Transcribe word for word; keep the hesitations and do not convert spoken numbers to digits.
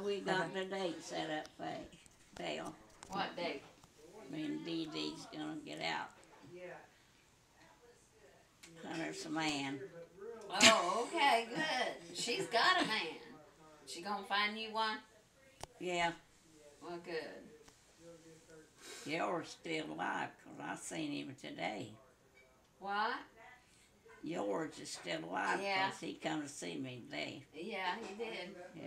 we got the date set up, Faye? Dale, What date? me and Dee Dee's gonna get out. Hunter's a man. Oh, okay, good. She's got a man. She gonna find you one? Yeah, Well, good. yours still alive, 'cause I seen him today. What? Yours is still alive, Yeah. 'cause he come to see me today. Yeah, he did.